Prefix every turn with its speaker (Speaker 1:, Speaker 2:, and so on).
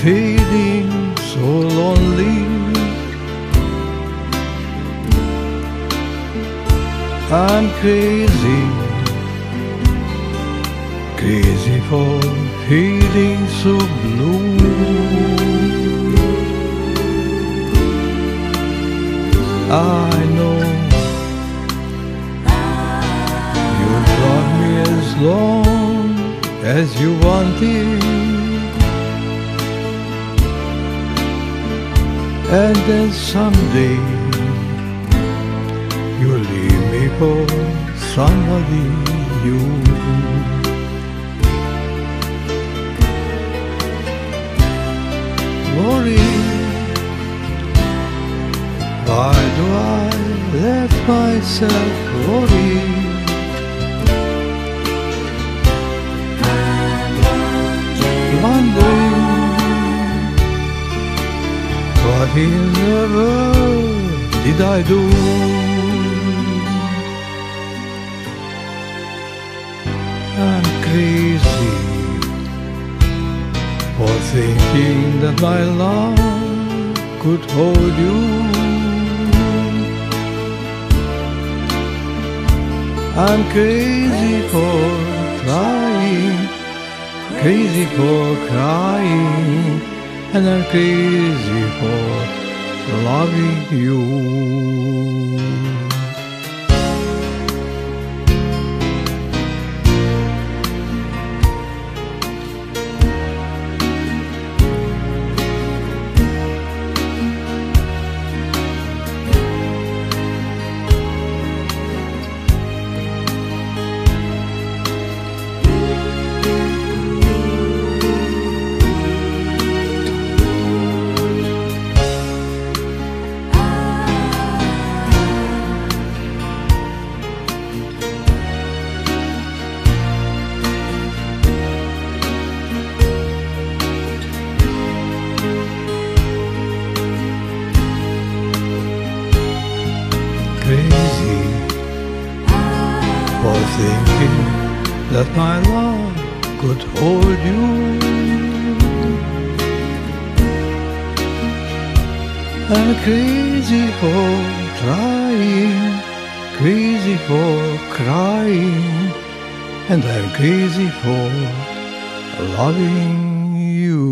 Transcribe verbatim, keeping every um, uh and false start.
Speaker 1: feeling so lonely. I'm crazy, crazy for feeling so blue. I know you'll love me as long as you wanted, and then someday you'll leave me for somebody new. Worry, why do I let myself worry? Wondering what in the world did I do? I'm crazy for thinking that my love could hold you. I'm crazy for trying, crazy for crying, and I'm crazy for loving you. Crazy for thinking that my love could hold you. I'm crazy for trying, crazy for crying, and I'm crazy for loving you.